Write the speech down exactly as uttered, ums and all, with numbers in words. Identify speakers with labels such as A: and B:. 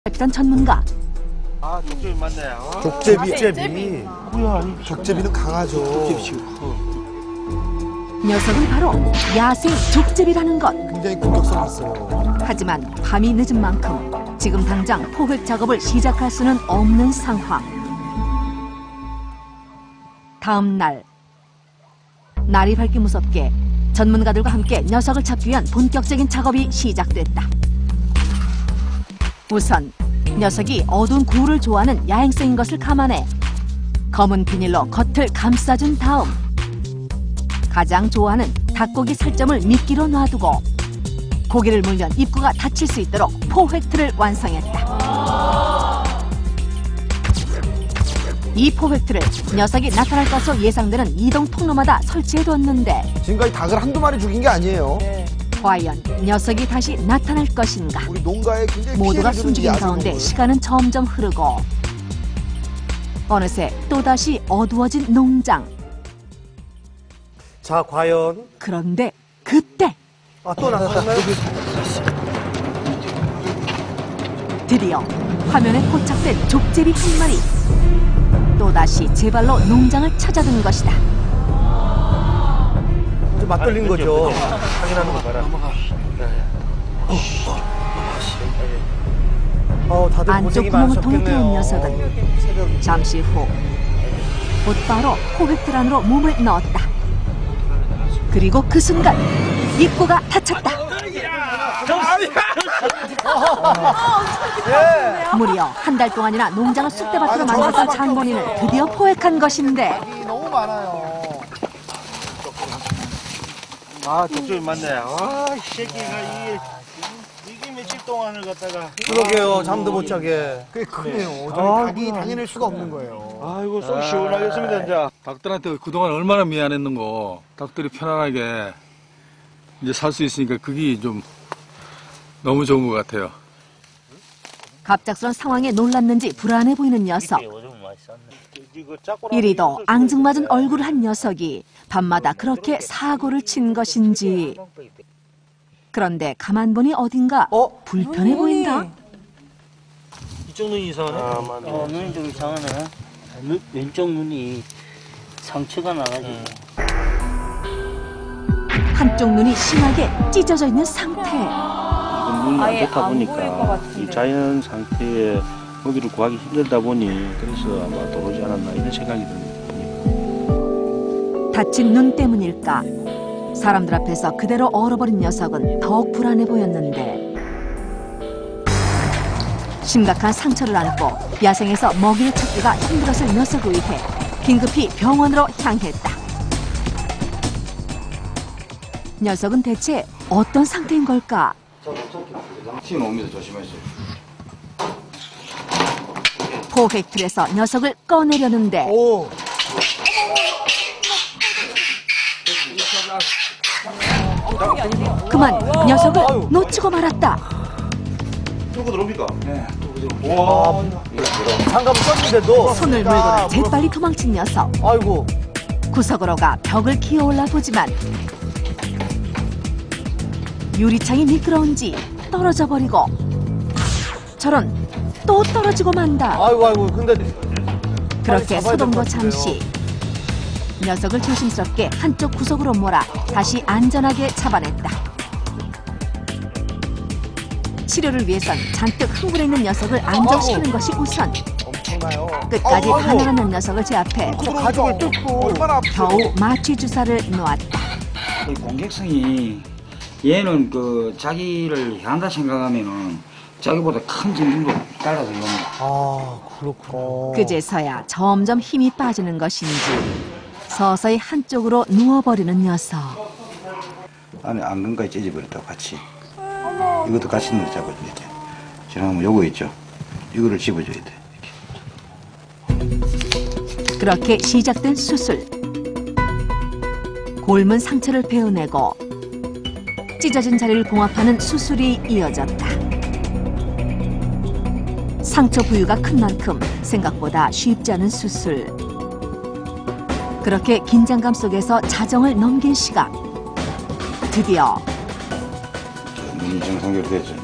A: 발표한 전문가.
B: 아, 족제비 맞네. 아,
C: 족제비.
D: 족제비.
B: 뭐야, 이
C: 족제비는 강하죠.
B: 족제비.
A: 녀석은 바로 야생 족제비라는 것.
C: 굉장히 공격성이 있어요.
A: 하지만 밤이 늦은 만큼 지금 당장 포획 작업을 시작할 수는 없는 상황. 다음 날, 날이 밝기 무섭게 전문가들과 함께 녀석을 잡기 위한 본격적인 작업이 시작됐다. 우선 녀석이 어두운 굴을 좋아하는 야행성인 것을 감안해 검은 비닐로 겉을 감싸준 다음 가장 좋아하는 닭고기 살점을 미끼로 놔두고 고기를 물면 입구가 닫힐 수 있도록 포획틀을 완성했다. 이 포획틀을 녀석이 나타날 것으로 예상되는 이동 통로마다 설치해뒀는데
C: 지금까지 닭을 한두 마리 죽인 게 아니에요.
A: 과연 녀석이 다시 나타날 것인가?
C: 우리 농가에 굉장히
A: 모두가
C: 피해를 주는
A: 숨죽인
C: 이
A: 가운데
C: 야생동물.
A: 시간은 점점 흐르고 어느새 또다시 어두워진 농장.
D: 자, 과연
A: 그런데 그때
D: 아, 또 나타났나요?
A: 드디어 화면에 포착된 족제비 한 마리. 또다시 제 발로 농장을 찾아든 것이다.
D: 좀 맞돌린 거죠. 확인하는 거 봐라. 어, 다들
A: 안쪽
D: 고생이
A: 구멍을 통해
D: 많으셨겠네요.
A: 들어온 녀석은 잠시 후 곧바로 포획틀 안으로 몸을 넣었다. 그리고 그 순간 입구가 닫혔다. 무려 한 달 동안이나 농장을 쑥대밭으로 만들었던 장본인을 드디어 포획한 것인데
C: 닭이 너무 많아요.
B: 아, 족제비 맞네. 아, 이 새끼가 이게, 이게 며칠 동안을 갖다가.
D: 그러게요. 잠도 못 자게.
C: 꽤 크네요.
B: 네.
C: 저희
B: 아,
C: 닭이
B: 그럼.
C: 당해낼 수가 없는 거예요.
B: 아이고, 속 시원하겠습니다, 이제.
E: 닭들한테 그동안 얼마나 미안했는고. 닭들이 편안하게 이제 살 수 있으니까 그게 좀 너무 좋은 것 같아요.
A: 갑작스런 상황에 놀랐는지 불안해 보이는 녀석. 이리도 앙증맞은 얼굴을 한 녀석이 밤마다 그렇게 사고를 친 것인지. 그런데 가만 보니 어딘가
D: 어?
A: 불편해 보인다.
D: 이쪽 눈이 이상하네.
B: 아, 맞네.
F: 어, 눈이 좀 이상하네. 눈, 왼쪽 눈이 상처가 나가지고.
A: 한쪽 눈이 심하게 찢어져 있는 상태.
G: 이건 눈이 안 좋다 보니까 이 자연 상태에 먹이를 구하기 힘들다 보니 그래서 아마 들어오지 않았나 이런 생각이 듭니다.
A: 다친 눈 때문일까? 사람들 앞에서 그대로 얼어버린 녀석은 더욱 불안해 보였는데 심각한 상처를 안고 야생에서 먹이를 찾기가 힘들었을 녀석을 위해 긴급히 병원으로 향했다. 녀석은 대체 어떤 상태인 걸까?
H: 팀 옵니다. 조심하세요.
A: 포획틀에서 녀석을 꺼내려는데
C: 오,
A: 그만 녀석을 놓치고 말았다.
H: 뚫고 들어옵니까?
D: 장갑을 썼는데도.
A: 손을 물고는 재빨리 도망친 녀석.
D: 아이고.
A: 구석으로 가 벽을 기어올라 보지만 유리창이 미끄러운지 떨어져 버리고 저런 또 떨어지고 만다.
D: 아이고, 아이고. 근데.
A: 그렇게
D: 잡아야
A: 소동도
D: 될것 같은데요.
A: 잠시 녀석을 조심스럽게 한쪽 구석으로 몰아 다시 안전하게 잡아냈다. 치료를 위해선 잔뜩 흥분해 있는 녀석을 안정시키는 것이 우선.
C: 엄청나요.
A: 끝까지
C: 아이고, 아이고.
A: 가난한 녀석을 제압해
C: 그 가죽을 뜯고 얼마나 아프죠.
A: 겨우 마취 주사를 놓았다.
I: 이 공격성이 얘는 그 자기를 향한다 생각하면은 자기보다 큰 짐승도 따라서 이겁니다.
D: 아, 그렇구나.
A: 그제서야 점점 힘이 빠지는 것인지 서서히 한쪽으로 누워버리는 녀석.
H: 안에 안근까지 찢어버렸다고 같이. 이것도 같이 넣어 잡아줘야 돼. 지금 요거 있죠? 이거를 집어줘야 돼. 이렇게.
A: 그렇게 시작된 수술. 골문 상처를 베어내고 찢어진 자리를 봉합하는 수술이 이어졌다. 상처 부위가 큰 만큼 생각보다 쉽지 않은 수술. 그렇게 긴장감 속에서 자정을 넘긴 시각. 드디어
H: 눈이 정상적으로 됐죠.